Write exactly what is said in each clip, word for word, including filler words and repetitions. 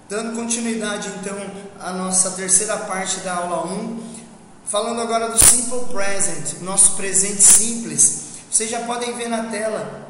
Dando continuidade então à nossa terceira parte da aula um, falando agora do Simple Present, nosso presente simples. Vocês já podem ver na tela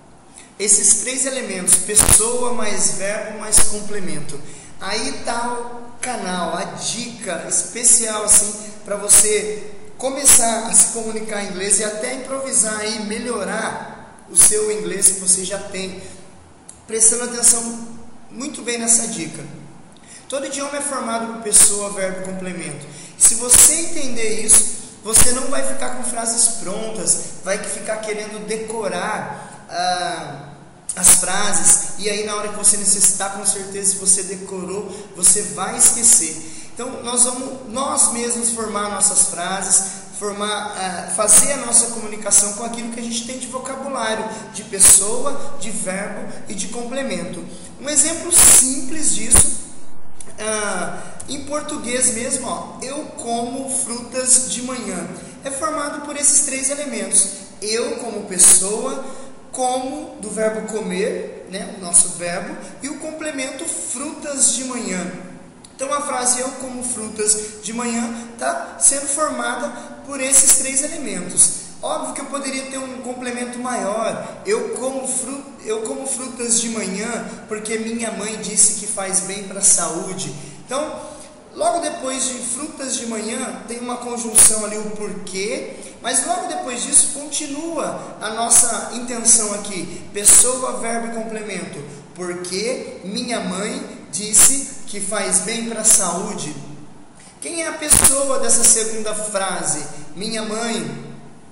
esses três elementos: pessoa, mais verbo, mais complemento. Aí está o canal, a dica especial assim para você começar a se comunicar em inglês e até improvisar e melhorar o seu inglês que você já tem, prestando atenção muito bem nessa dica. Todo idioma é formado por pessoa, verbo e complemento. Se você entender isso, você não vai ficar com frases prontas, vai ficar querendo decorar ah, as frases, e aí na hora que você necessitar, com certeza, se você decorou, você vai esquecer. Então nós vamos nós mesmos formar nossas frases, formar, uh, fazer a nossa comunicação com aquilo que a gente tem de vocabulário, de pessoa, de verbo e de complemento. Um exemplo simples disso, uh, em português mesmo, ó, eu como frutas de manhã, é formado por esses três elementos: eu como pessoa, como do verbo comer, né, o nosso verbo, e o complemento frutas de manhã. Então a frase eu como frutas de manhã está sendo formada por esses três elementos. Óbvio que eu poderia ter um complemento maior: eu como, fru eu como frutas de manhã porque minha mãe disse que faz bem para a saúde. Então, logo depois de frutas de manhã, tem uma conjunção ali, o porquê, mas logo depois disso continua a nossa intenção aqui: pessoa, verbo e complemento. Porque minha mãe disse que faz bem para a saúde. Quem é a pessoa dessa segunda frase? Minha mãe.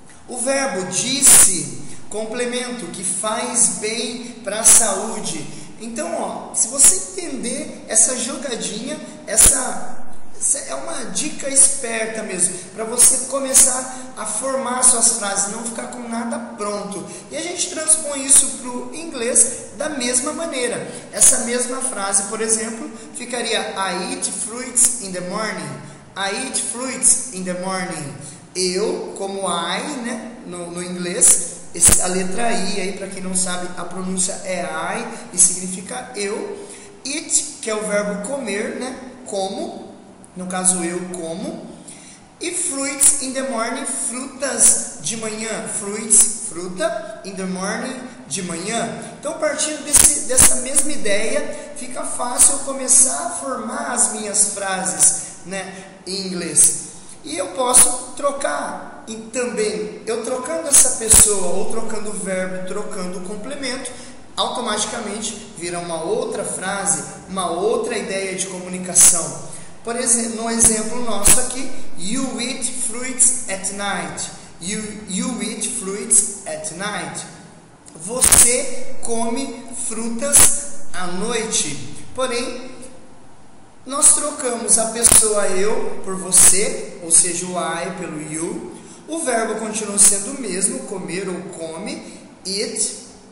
O verbo disse, complemento, que faz bem para a saúde. Então, ó, se você entender essa jogadinha, essa, essa é uma dica esperta mesmo, para você começar a formar suas frases, não ficar com nada pronto. E a gente transpõe isso para o inglês da mesma maneira. Essa mesma frase, por exemplo, ficaria: I eat fruits in the morning. I eat fruits in the morning. Eu, como I, né, no, no inglês, esse, a letra I, aí para quem não sabe, a pronúncia é I e significa eu. Eat, que é o verbo comer, né, como, no caso eu como. E fruits in the morning, frutas de manhã. Fruits, fruta, in the morning, de manhã. Então, partindo desse, dessa mesma ideia, fica fácil eu começar a formar as minhas frases, né, em inglês. E eu posso trocar e também, eu trocando essa pessoa, ou trocando o verbo, trocando o complemento, automaticamente vira uma outra frase, uma outra ideia de comunicação. Por exemplo, no exemplo nosso aqui, you eat fruits at night. You, you eat fruits at night. Você come frutas à noite. Porém, nós trocamos a pessoa eu por você, ou seja, o I pelo you. O verbo continua sendo o mesmo, comer ou come, eat.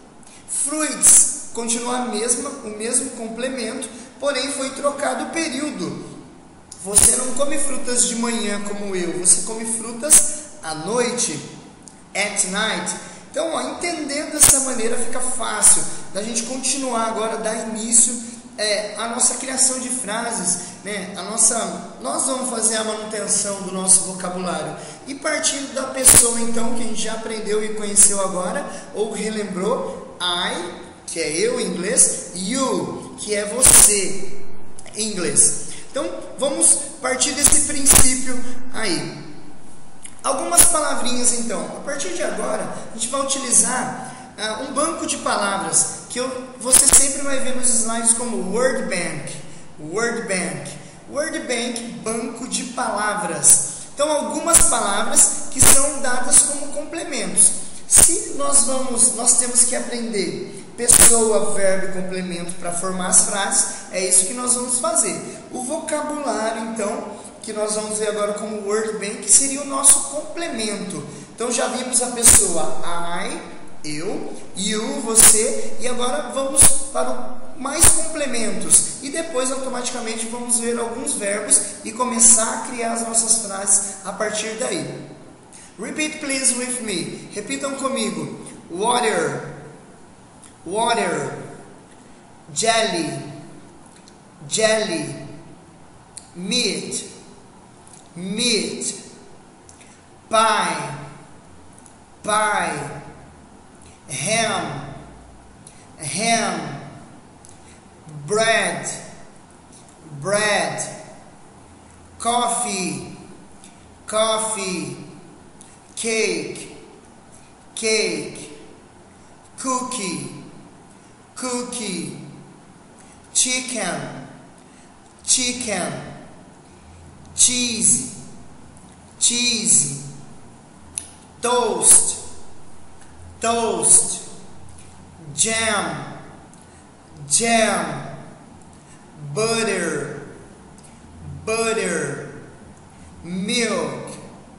Fruits continua a mesma, o mesmo complemento, porém foi trocado o período. Você não come frutas de manhã como eu, você come frutas à noite, at night. Então, ó, entendendo dessa maneira fica fácil da gente continuar agora, dar início é, à nossa criação de frases, né? A nossa, nós vamos fazer a manutenção do nosso vocabulário. E partindo da pessoa, então, que a gente já aprendeu e conheceu agora, ou relembrou, I, que é eu em inglês, you, que é você em inglês. Então, vamos partir desse princípio aí. Algumas palavrinhas, então. A partir de agora, a gente vai utilizar uh, um banco de palavras que eu, você sempre vai ver nos slides como Word Bank. Word Bank. Word Bank, banco de palavras. Então, algumas palavras que são dadas como complementos. Se nós vamos, nós temos que aprender pessoa, verbo e complemento para formar as frases, é isso que nós vamos fazer. O vocabulário, então, que nós vamos ver agora como Word Bank, seria o nosso complemento. Então, já vimos a pessoa I, eu, you, você, e agora vamos para mais complementos. E depois, automaticamente, vamos ver alguns verbos e começar a criar as nossas frases a partir daí. Repeat, please, with me. Repitam comigo. Water. Water, jelly, jelly, meat, meat, pie, pie, ham, ham, bread, bread, coffee, coffee, cake, cake, cookie, cookie, chicken, chicken, cheese, cheese, toast, toast, jam, jam, butter, butter, milk,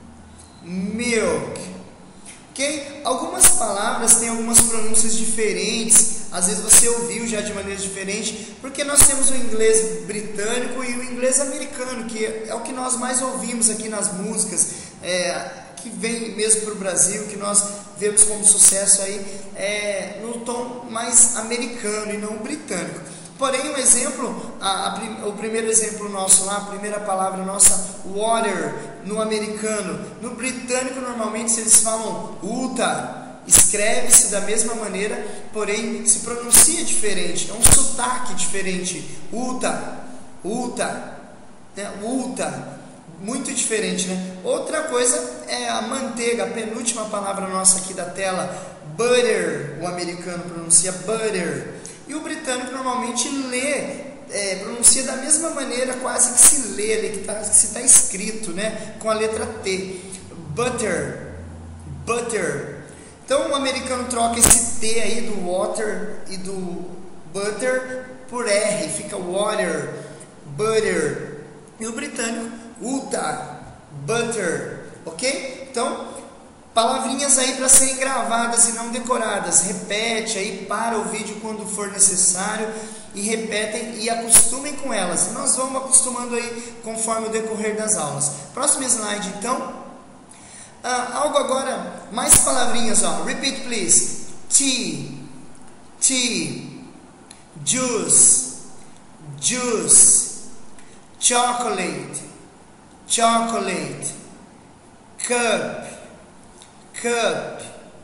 milk. Ok? Algumas palavras têm algumas pronúncias diferentes. Às vezes você ouviu já de maneira diferente, porque nós temos o inglês britânico e o inglês americano, que é o que nós mais ouvimos aqui nas músicas, é, que vem mesmo para o Brasil, que nós vemos como sucesso aí, é, no tom mais americano e não britânico. Porém, um exemplo, a, a, o primeiro exemplo nosso lá, a primeira palavra nossa, water, no americano. No britânico, normalmente, eles falam Utah. Escreve-se da mesma maneira, porém se pronuncia diferente, é um sotaque diferente. Utah, Utah, né? Utah, muito diferente, né? Outra coisa é a manteiga, a penúltima palavra nossa aqui da tela, butter, o americano pronuncia butter, e o britânico normalmente lê, é, pronuncia da mesma maneira, quase que se lê, que, tá, que se está escrito, né? Com a letra T, butter, butter. Então o americano troca esse T aí do water e do butter por R, fica water, butter. E o britânico, Utah, butter, ok? Então, palavrinhas aí para serem gravadas e não decoradas. Repete aí, para o vídeo quando for necessário e repetem e acostumem com elas. Nós vamos acostumando aí conforme o decorrer das aulas. Próximo slide então. Ah, algo agora, mais palavrinhas, ó. Repeat please. Tea, tea, juice, juice, chocolate, chocolate, cup, cup,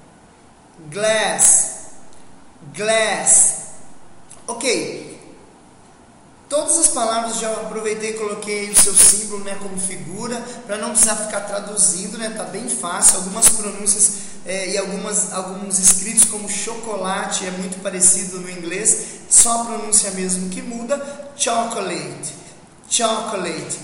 glass, glass. Ok. Todas as palavras já aproveitei e coloquei o seu símbolo, né, como figura, para não precisar ficar traduzindo, né, tá bem fácil. Algumas pronúncias é, e algumas, alguns escritos como chocolate é muito parecido no inglês, só a pronúncia mesmo que muda. Chocolate, chocolate.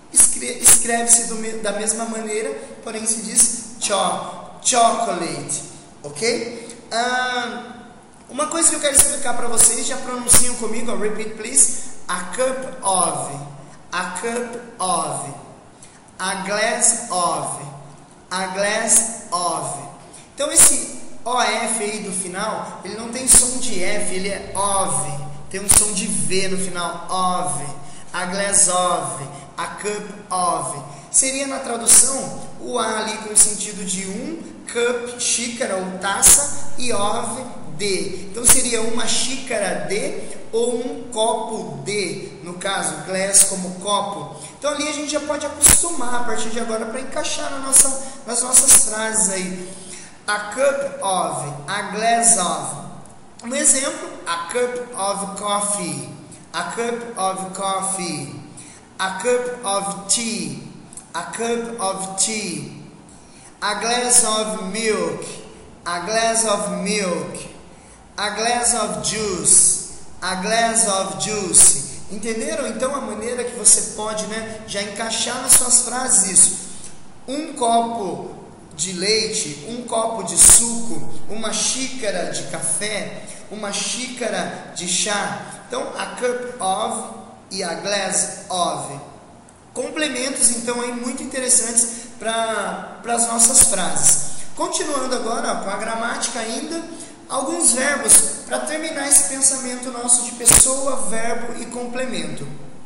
Escreve-se da mesma maneira, porém se diz cho, chocolate, ok? Ah, uma coisa que eu quero explicar para vocês, já pronunciam comigo, ó, repeat please. A cup of, a cup of, a glass of, a glass of. Então esse O F aí do final, ele não tem som de F, ele é of, tem um som de V no final, of, a glass of, a cup of. Seria na tradução o A ali com o sentido de um, cup, xícara ou taça, e of, de. Então seria uma xícara de ou um copo de, no caso, glass como copo. Então ali a gente já pode acostumar a partir de agora para encaixar na nossa, nas nossas frases aí. A cup of, a glass of. Um exemplo, a cup of coffee, a cup of coffee, a cup of tea, a cup of tea, a glass of milk, a glass of milk, a glass of juice, a glass of juice. Entenderam então a maneira que você pode, né, já encaixar nas suas frases isso? Um copo de leite, um copo de suco, uma xícara de café, uma xícara de chá. Então a cup of e a glass of. Complementos então aí muito interessantes para as nossas frases. Continuando agora, ó, com a gramática ainda, alguns verbos para terminar esse pensamento nosso de pessoa, verbo e complemento.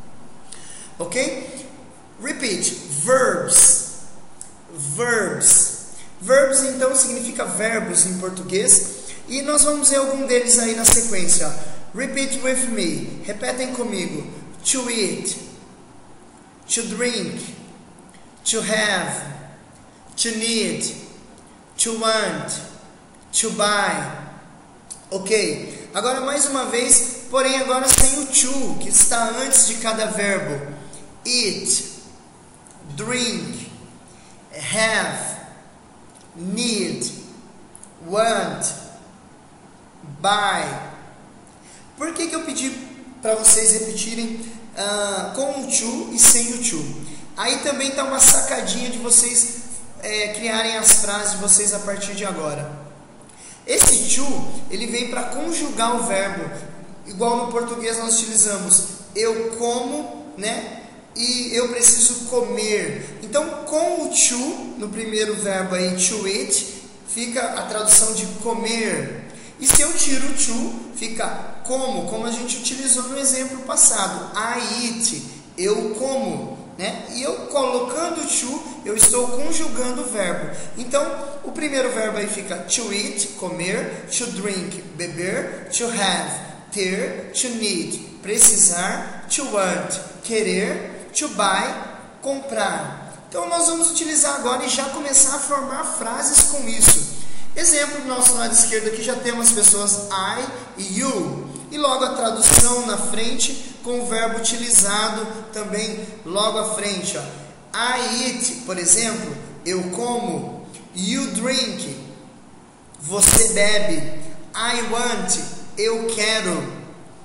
Ok? Repeat. Verbs. Verbs. Verbs então significa verbos em português. E nós vamos ver algum deles aí na sequência. Repeat with me. Repetem comigo. to eat, to drink, to have, to need, to want, to buy. Ok, agora mais uma vez, porém agora sem o to, que está antes de cada verbo. Eat, drink, have, need, want, buy. Por que que eu pedi para vocês repetirem uh, com o to e sem o to? Aí também está uma sacadinha de vocês é, criarem as frases de vocês a partir de agora. Esse to, ele vem para conjugar o verbo, igual no português nós utilizamos eu como, né? E eu preciso comer. Então, com o to, no primeiro verbo aí, to eat, fica a tradução de comer. E se eu tiro o to, fica como, como a gente utilizou no exemplo passado. I eat, eu como, né? E eu colocando o to, eu estou conjugando o verbo. Então, o primeiro verbo aí fica to eat, comer, to drink, beber, to have, ter, to need, precisar, to want, querer, to buy, comprar. Então nós vamos utilizar agora e já começar a formar frases com isso. Exemplo, do nosso lado esquerdo aqui já temos as pessoas I e you. E logo a tradução na frente com o verbo utilizado também logo à frente. Ó. I eat, por exemplo, eu como. You drink, você bebe. I want, eu quero.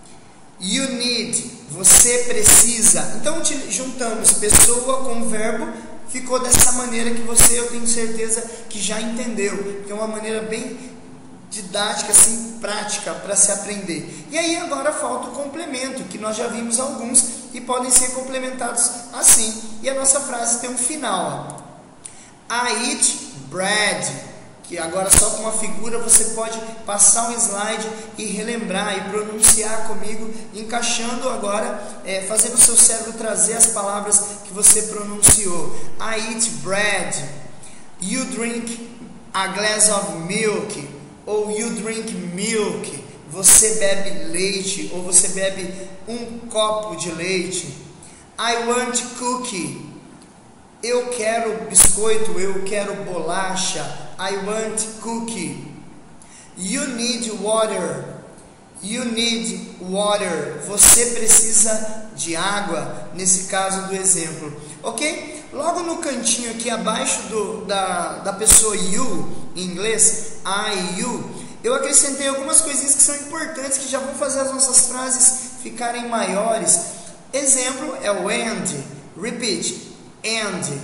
You need, você precisa. Então juntamos pessoa com verbo, ficou dessa maneira que você, eu tenho certeza que já entendeu, que é uma maneira bem didática, assim, prática para se aprender. E aí agora falta o complemento, que nós já vimos alguns e podem ser complementados assim. E a nossa frase tem um final. Ó. I eat bread. Que agora só com uma figura você pode passar um slide e relembrar e pronunciar comigo, encaixando agora, é, fazendo o seu cérebro trazer as palavras que você pronunciou. I eat bread. You drink a glass of milk. Ou you drink milk. Você bebe leite. Ou você bebe um copo de leite. I want cookie. Eu quero biscoito. Eu quero bolacha. I want cookie. You need water. You need water. Você precisa de água, nesse caso do exemplo. Ok? Logo no cantinho aqui abaixo do, da, da pessoa you, em inglês, I, you, eu acrescentei algumas coisinhas que são importantes, que já vão fazer as nossas frases ficarem maiores. Exemplo é o and. Repeat. And.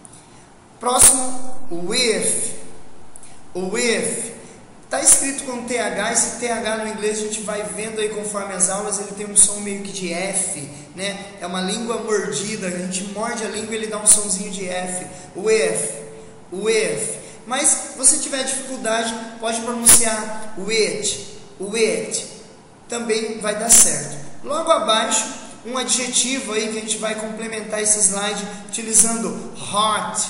Próximo, with. O with está escrito com T H, esse T H no inglês a gente vai vendo aí conforme as aulas, ele tem um som meio que de F, né? É uma língua mordida, a gente morde a língua e ele dá um sonzinho de F. With, with. Mas se você tiver dificuldade, pode pronunciar with, with. Também vai dar certo. Logo abaixo, um adjetivo aí que a gente vai complementar esse slide utilizando hot,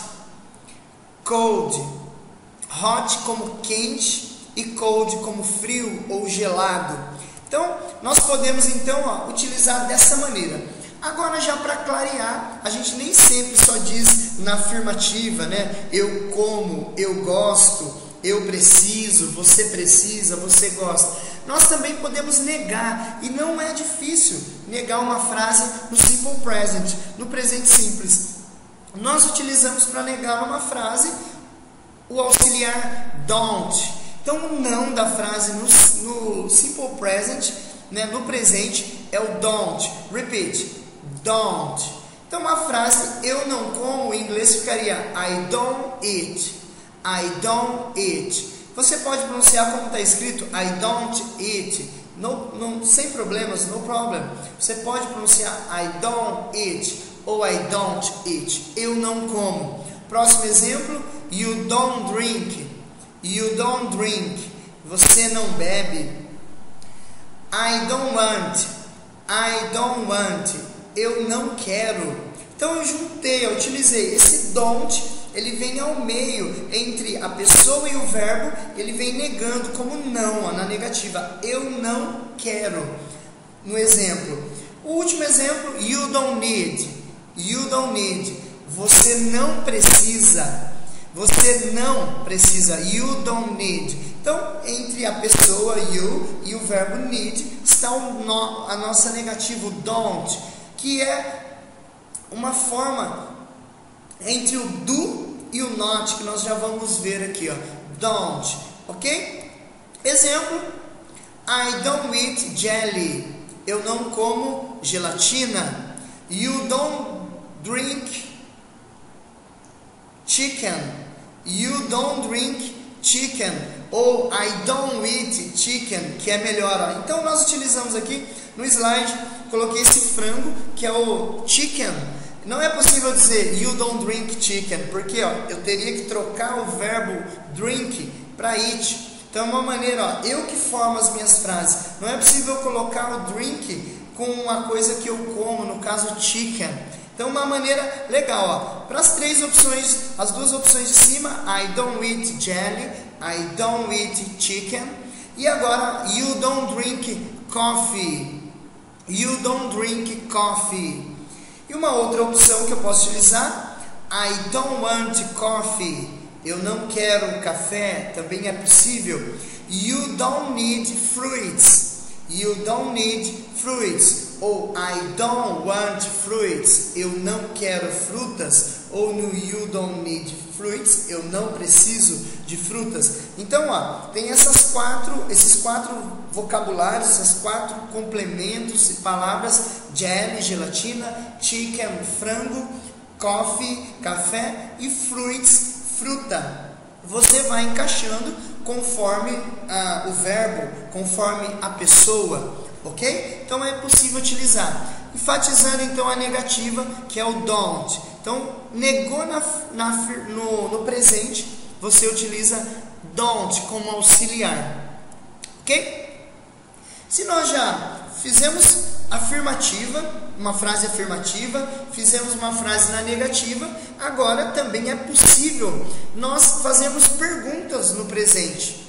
cold. Hot como quente e cold como frio ou gelado. Então, nós podemos então ó, utilizar dessa maneira. Agora já para clarear, a gente nem sempre só diz na afirmativa, né? Eu como, eu gosto, eu preciso, você precisa, você gosta. Nós também podemos negar, e não é difícil negar uma frase no simple present, no presente simples. Nós utilizamos para negar uma frase o auxiliar don't. Então o não da frase no, no simple present, né, no presente, é o don't. Repeat. Don't. Então uma frase eu não como em inglês ficaria I don't eat. I don't eat. Você pode pronunciar como está escrito I don't eat. No, no, sem problemas, no problem. Você pode pronunciar I don't eat ou I don't eat. Eu não como. Próximo exemplo, you don't drink. You don't drink. Você não bebe. I don't want. I don't want. Eu não quero. Então eu juntei, eu utilizei esse don't, ele vem ao meio entre a pessoa e o verbo, ele vem negando como não, ó, na negativa. Eu não quero. No exemplo, O último exemplo, you don't need. You don't need. Você não precisa. Você não precisa. You don't need. Então, entre a pessoa you e o verbo need está o no, a nossa negativa don't, que é uma forma entre o do e o not, que nós já vamos ver aqui, ó. Don't, ok? Exemplo, I don't eat jelly. Eu não como gelatina. You don't drink chicken. You don't drink chicken. Ou I don't eat chicken, que é melhor. Ó. Então nós utilizamos aqui no slide, coloquei esse frango, que é o chicken. Não é possível dizer you don't drink chicken, porque ó, eu teria que trocar o verbo drink para eat. Então é uma maneira, ó, eu que formo as minhas frases. Não é possível colocar o drink com uma coisa que eu como, no caso chicken. Então uma maneira legal, ó. Para as três opções, as duas opções de cima, I don't eat jelly, I don't eat chicken. E agora, you don't drink coffee. You don't drink coffee. E uma outra opção que eu posso utilizar, I don't want coffee. Eu não quero café, também é possível. You don't need fruits. You don't need fruits. Ou I don't want fruits. Eu não quero frutas. Ou no you don't need fruits. Eu não preciso de frutas. Então, ó, tem essas quatro, esses quatro vocabulários, esses quatro complementos e palavras: jelly, gelatina, chicken, frango, coffee, café e fruits, fruta. Você vai encaixando conforme ah, o verbo, conforme a pessoa, ok? Então é possível utilizar. Enfatizando então a negativa, que é o don't. Então, negou na, na, no, no presente, você utiliza don't como auxiliar, ok? Se nós já fizemos afirmativa, uma frase afirmativa, fizemos uma frase na negativa, agora também é possível nós fazermos perguntas no presente.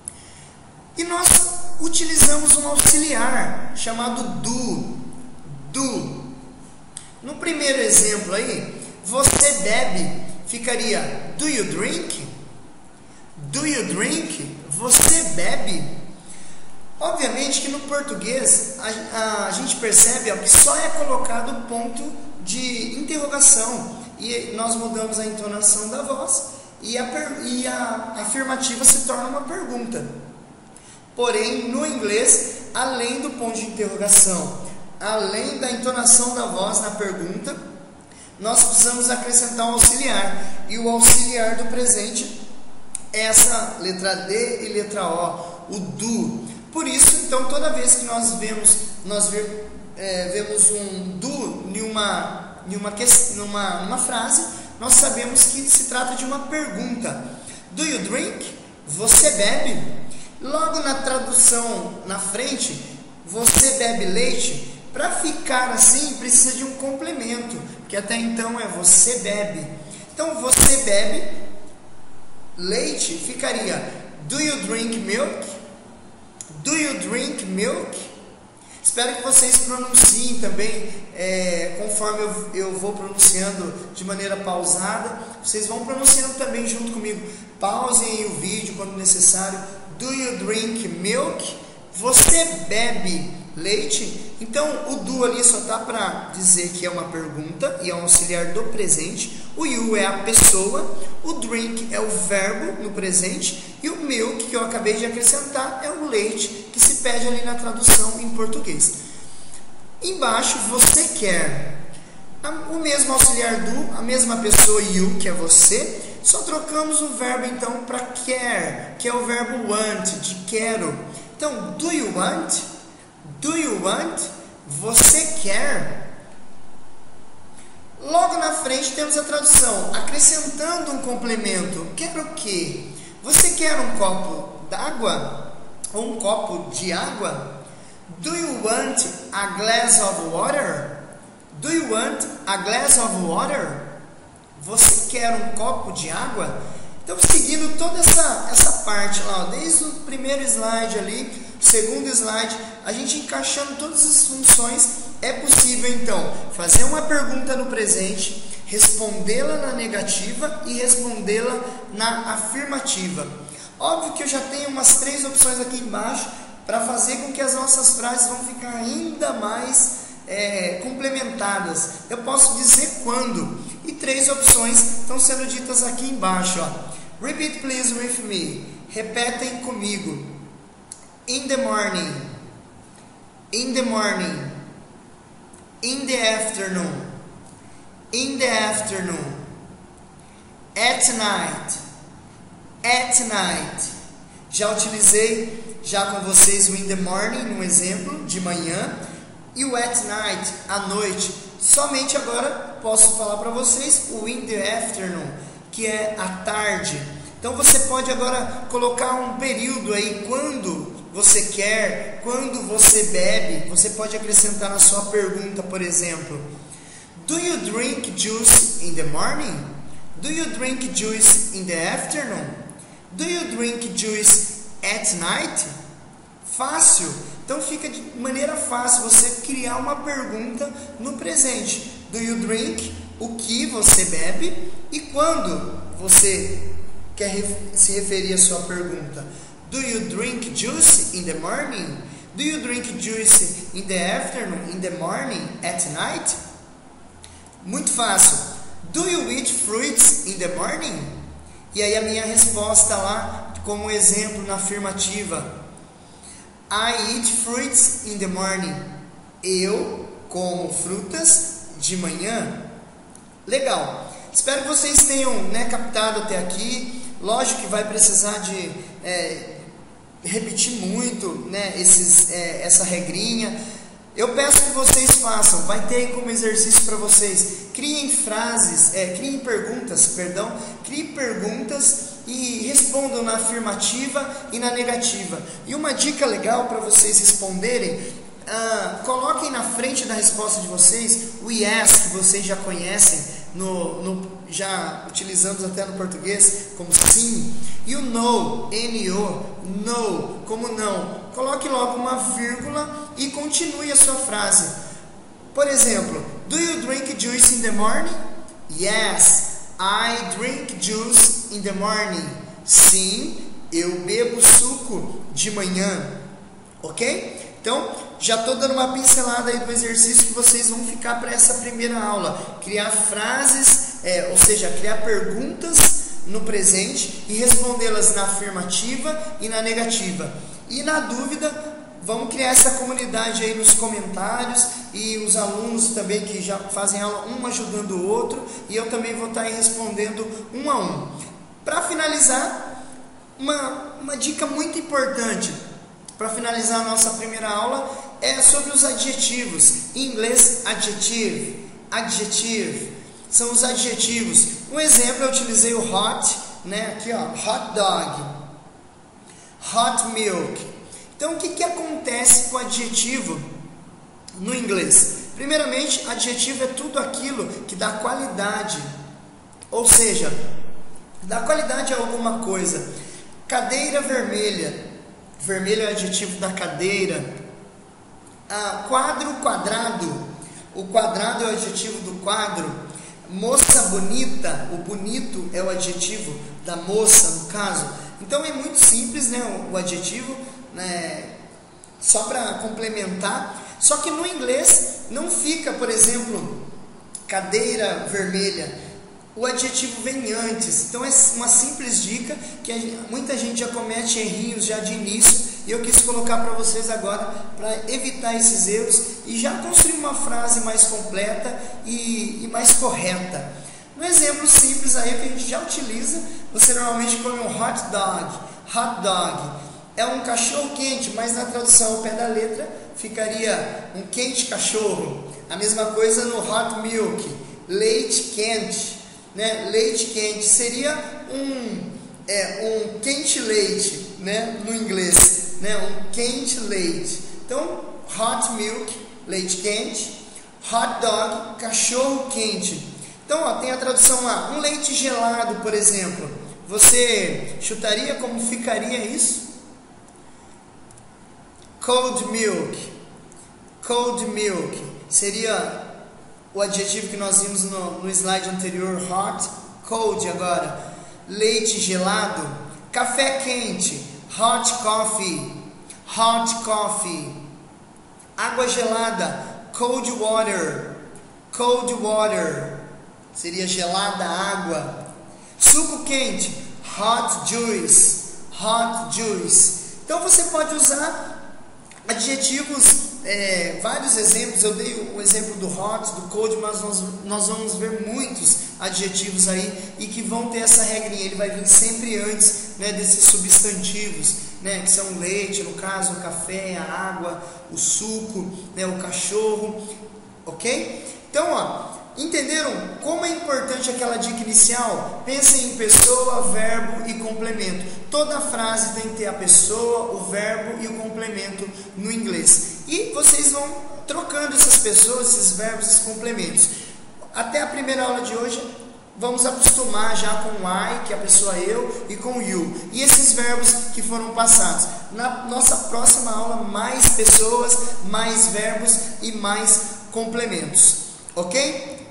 E nós utilizamos um auxiliar chamado do. Do. No primeiro exemplo aí, você bebe, ficaria do you drink? Do you drink? Você bebe? Obviamente que no português a, a, a gente percebe ó, que só é colocado o ponto de interrogação e nós mudamos a entonação da voz e a, per, e a afirmativa se torna uma pergunta. Porém, no inglês, além do ponto de interrogação, além da entonação da voz na pergunta, nós precisamos acrescentar um auxiliar. E o auxiliar do presente é essa letra D e letra O, o do. Por isso, então, toda vez que nós vemos, nós ver, é, vemos um do em uma, em uma, numa, numa frase, nós sabemos que se trata de uma pergunta. Do you drink? Você bebe? Logo na tradução na frente, você bebe leite? Para ficar assim, precisa de um complemento, que até então é você bebe. Então, você bebe leite, ficaria do you drink milk? Do you drink milk? Espero que vocês pronunciem também, é, conforme eu, eu vou pronunciando de maneira pausada. Vocês vão pronunciando também junto comigo. Pausem o vídeo quando necessário. Do you drink milk? Você bebe leite? Então o do ali só está para dizer que é uma pergunta e é um auxiliar do presente. O you é a pessoa, o drink é o verbo no presente e o milk, que eu acabei de acrescentar, é o leite, que se pede ali na tradução em português. Embaixo, você quer. O mesmo auxiliar do, a mesma pessoa you, que é você, só trocamos o verbo então para quer, que é o verbo want, de quero. Então, do you want? Do you want? Você quer? Logo na frente temos a tradução, acrescentando um complemento. Quer o quê? Você quer um copo d'água? Ou um copo de água? Do you want a glass of water? Do you want a glass of water? Você quer um copo de água? Então, seguindo toda essa, essa parte lá, ó, desde o primeiro slide ali, segundo slide, A gente encaixando todas as funções, é possível então fazer uma pergunta no presente, respondê-la na negativa e respondê-la na afirmativa. Óbvio que eu já tenho umas três opções aqui embaixo para fazer com que as nossas frases vão ficar ainda mais é, complementadas. Eu posso dizer quando, e três opções estão sendo ditas aqui embaixo. Ó. Repeat please with me. Repetem comigo. In the morning. In the morning. In the afternoon. In the afternoon. At night. At night. Já utilizei já com vocês o in the morning, no exemplo, de manhã. E o at night, à noite. Somente agora posso falar para vocês o in the afternoon, que é à tarde. Então você pode agora colocar um período aí, quando você quer, quando você bebe. Você pode acrescentar na sua pergunta, por exemplo: Do you drink juice in the morning? Do you drink juice in the afternoon? Do you drink juice at night? Fácil. Então fica de maneira fácil você criar uma pergunta no presente. Do you drink? O que você bebe? E quando você quer se referir à sua pergunta? Do you drink juice in the morning? Do you drink juice in the afternoon, in the morning, at night? Muito fácil. Do you eat fruits in the morning? E aí a minha resposta lá, como exemplo na afirmativa: I eat fruits in the morning. Eu como frutas de manhã. Legal. Espero que vocês tenham, né, captado até aqui. Lógico que vai precisar de é, repetir muito, né, esses, é, essa regrinha. Eu peço que vocês façam. Vai ter aí como exercício para vocês. Criem frases, é, criem perguntas, perdão. Criem perguntas e respondam na afirmativa e na negativa. E uma dica legal para vocês responderem: ah, coloquem na frente da resposta de vocês o yes, que vocês já conhecem, no, no, já utilizamos até no português como sim, e o no, N-O, no, como não. Coloque logo uma vírgula e continue a sua frase. Por exemplo: Do you drink juice in the morning? Yes, I drink juice in the morning. Sim, eu bebo suco de manhã. Ok? Então, já estou dando uma pincelada aí do exercício que vocês vão ficar para essa primeira aula. Criar frases, é, ou seja, criar perguntas no presente e respondê-las na afirmativa e na negativa. E na dúvida, vamos criar essa comunidade aí nos comentários, e os alunos também que já fazem aula, um ajudando o outro, e eu também vou estar aí respondendo um a um. Para finalizar, uma, uma dica muito importante para finalizar a nossa primeira aula é sobre os adjetivos. Em inglês, adjective, adjective, são os adjetivos. Um exemplo, eu utilizei o hot, né? Aqui ó, hot dog, hot milk. Então, o que, que acontece com o adjetivo no inglês? Primeiramente, adjetivo é tudo aquilo que dá qualidade, ou seja, dá qualidade a alguma coisa. Cadeira vermelha, vermelho é o adjetivo da cadeira. Ah, quadro quadrado, o quadrado é o adjetivo do quadro. Moça bonita, o bonito é o adjetivo da moça, no caso. Então é muito simples, né, o, o adjetivo, né, só para complementar. Só que no inglês não fica, por exemplo, cadeira vermelha. O adjetivo vem antes. Então é uma simples dica que a gente, muita gente já comete errinhos já de início, e eu quis colocar para vocês agora para evitar esses erros e já construir uma frase mais completa e, e mais correta. Um exemplo simples aí que a gente já utiliza: você normalmente come um hot dog. Hot dog é um cachorro quente, mas na tradução ao pé da letra ficaria um quente cachorro. A mesma coisa no hot milk, leite quente, né? Leite quente seria um, é, um quente leite, né? No inglês, né? Um quente leite. Então, hot milk, leite quente. Hot dog, cachorro quente. Então, ó, tem a tradução lá: um leite gelado, por exemplo. Você chutaria como ficaria isso? Cold milk. Cold milk seria o adjetivo que nós vimos no, no slide anterior. Hot, cold agora. Leite gelado. Café quente. Hot coffee. Hot coffee. Água gelada. Cold water. Cold water. Seria gelada água. Suco quente. Hot juice. Hot juice. Então você pode usar adjetivos, é, vários exemplos. Eu dei o exemplo do hot, do cold, mas nós, nós vamos ver muitos adjetivos aí e que vão ter essa regrinha. Ele vai vir sempre antes, né, desses substantivos, né, que são o leite, no caso, o café, a água, o suco, né, o cachorro, ok? Então, ó, entenderam como é importante aquela dica inicial? Pensem em pessoa, verbo e complemento. Toda frase tem que ter a pessoa, o verbo e o complemento no inglês. E vocês vão trocando essas pessoas, esses verbos, esses complementos. Até a primeira aula de hoje, vamos acostumar já com o I, que é a pessoa eu, e com o you. E esses verbos que foram passados. Na nossa próxima aula, mais pessoas, mais verbos e mais complementos. Ok?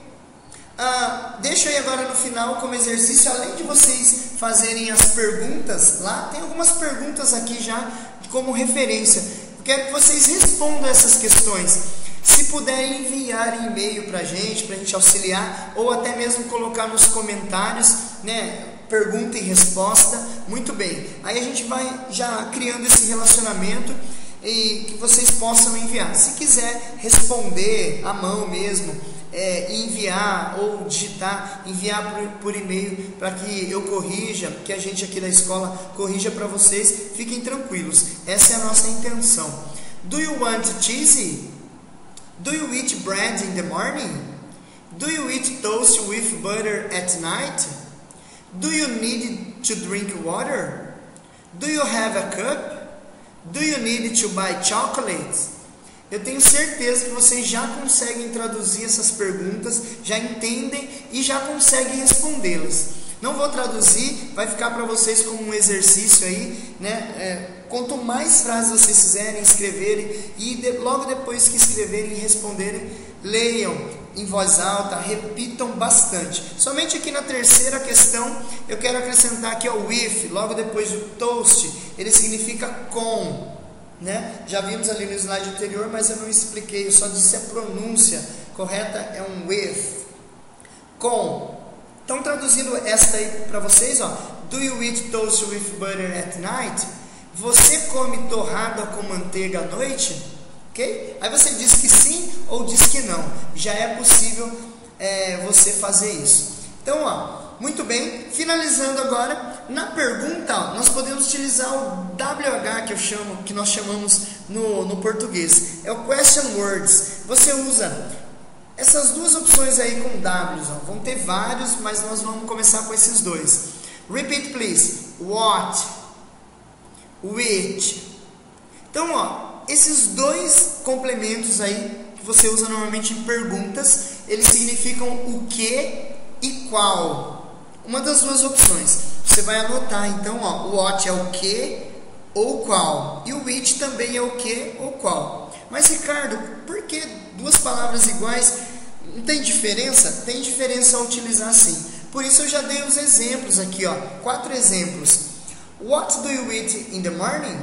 Ah, deixa aí agora no final como exercício, além de vocês fazerem as perguntas lá, tem algumas perguntas aqui já como referência. Eu quero que vocês respondam essas questões. Se puderem enviar e-mail para a gente, para a gente auxiliar, ou até mesmo colocar nos comentários, né, pergunta e resposta, muito bem. Aí a gente vai já criando esse relacionamento e que vocês possam enviar. Se quiser responder à mão mesmo, É, enviar ou digitar, enviar por, por e-mail para que eu corrija, que a gente aqui da escola corrija para vocês, fiquem tranquilos, essa é a nossa intenção. Do you want cheese? Do you eat bread in the morning? Do you eat toast with butter at night? Do you need to drink water? Do you have a cup? Do you need to buy chocolates? Eu tenho certeza que vocês já conseguem traduzir essas perguntas, já entendem e já conseguem respondê-las. Não vou traduzir, vai ficar para vocês como um exercício aí, né? É, quanto mais frases vocês fizerem, escreverem e de, logo depois que escreverem e responderem, leiam em voz alta, repitam bastante. Somente aqui na terceira questão eu quero acrescentar aqui o with, logo depois do toast, ele significa com. Né? Já vimos ali no slide anterior, mas eu não expliquei, eu só disse a pronúncia correta, é um with, com. Então, traduzindo esta aí para vocês, ó, do you eat toast with butter at night? Você come torrada com manteiga à noite? Ok? Aí você diz que sim ou diz que não. Já é possível é, você fazer isso. Então, ó, muito bem, finalizando agora, na pergunta, ó, nós podemos utilizar o W H que eu chamo, que nós chamamos no, no português, é o question words. Você usa essas duas opções aí com Ws, ó, vão ter vários, mas nós vamos começar com esses dois. Repeat please, what, which. Então, ó, esses dois complementos aí, que você usa normalmente em perguntas, eles significam o que e qual. Uma das duas opções. Você vai anotar, então, ó, o what é o que ou qual. E o which também é o que ou qual. Mas, Ricardo, por que duas palavras iguais? Não tem diferença? Tem diferença ao utilizar assim. Por isso eu já dei os exemplos aqui, ó. Quatro exemplos. What do you eat in the morning?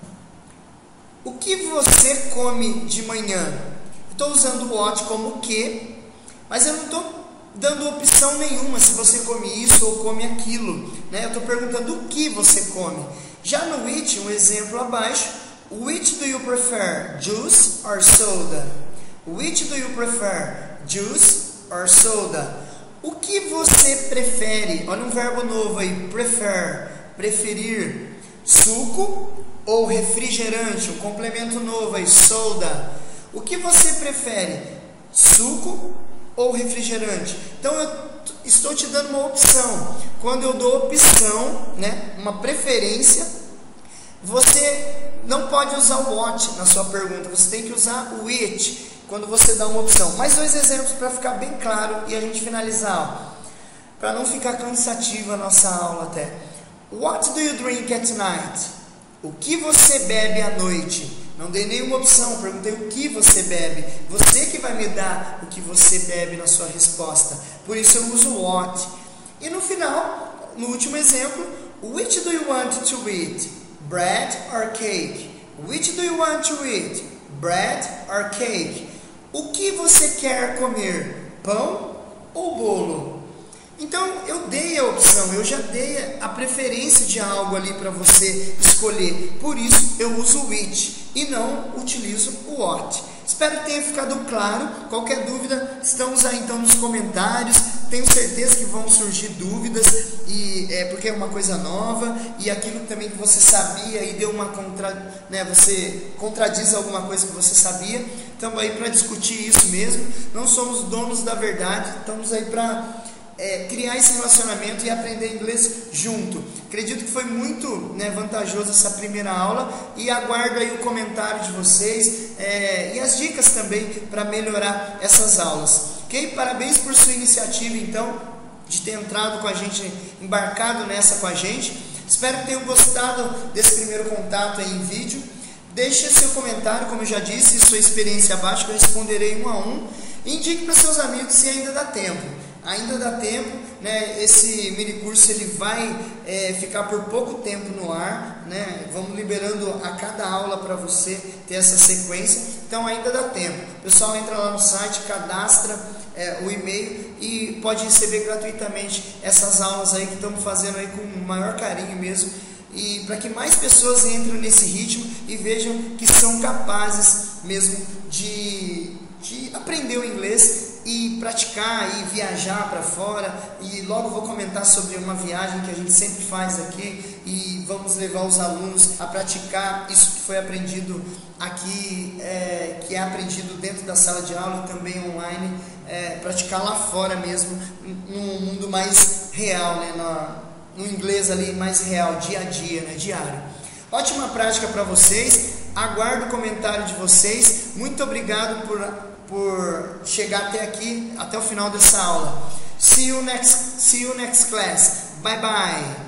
O que você come de manhã? Estou usando o what como o que, mas eu não estou dando opção nenhuma se você come isso ou come aquilo, né? Eu estou perguntando o que você come. Já no which, um exemplo abaixo, which do you prefer, juice or soda? Which do you prefer, juice or soda? O que você prefere? Olha um verbo novo aí, prefer, preferir, suco ou refrigerante? Um complemento novo aí, soda. O que você prefere, suco ou refrigerante? Então eu estou te dando uma opção. Quando eu dou opção, né, uma preferência, você não pode usar o what na sua pergunta, você tem que usar o which quando você dá uma opção. Mais dois exemplos para ficar bem claro e a gente finalizar, para não ficar cansativa a nossa aula até. What do you drink at night? O que você bebe à noite? Não dei nenhuma opção, perguntei o que você bebe. Você que vai me dar o que você bebe na sua resposta. Por isso eu uso what. E no final, no último exemplo, which do you want to eat? Bread or cake? Which do you want to eat? Bread or cake? O que você quer comer? Pão ou bolo? Então eu dei a opção, eu já dei a preferência de algo ali para você escolher. Por isso eu uso o which e não utilizo o what. Espero que tenha ficado claro. Qualquer dúvida, estamos aí então nos comentários. Tenho certeza que vão surgir dúvidas, e é porque é uma coisa nova, e aquilo também que você sabia e deu uma contra, né, você contradiz alguma coisa que você sabia. Estamos aí para discutir isso mesmo. Não somos donos da verdade, estamos aí para É, criar esse relacionamento e aprender inglês junto. Acredito que foi muito, né, vantajoso essa primeira aula, e aguardo aí o comentário de vocês é, e as dicas também para melhorar essas aulas. Ok? Parabéns por sua iniciativa então, de ter entrado com a gente, embarcado nessa com a gente. Espero que tenham gostado desse primeiro contato aí em vídeo. Deixe seu comentário, como eu já disse, sua experiência abaixo, que eu responderei um a um. E indique para seus amigos se ainda dá tempo. Ainda dá tempo, né? Esse mini curso ele vai é, ficar por pouco tempo no ar, né? Vamos liberando a cada aula para você ter essa sequência, então ainda dá tempo. O pessoal entra lá no site, cadastra é, o e-mail e pode receber gratuitamente essas aulas aí que estamos fazendo aí com o maior carinho mesmo, e para que mais pessoas entrem nesse ritmo e vejam que são capazes mesmo de, de aprender o inglês e praticar e viajar para fora. E logo vou comentar sobre uma viagem que a gente sempre faz aqui, e vamos levar os alunos a praticar isso que foi aprendido aqui, é, que é aprendido dentro da sala de aula e também online, é, praticar lá fora mesmo, no mundo mais real, né, no, no inglês ali mais real, dia a dia, né, diário. Ótima prática para vocês, aguardo o comentário de vocês. Muito obrigado por por chegar até aqui, até o final dessa aula. See you next, see you next class. Bye bye.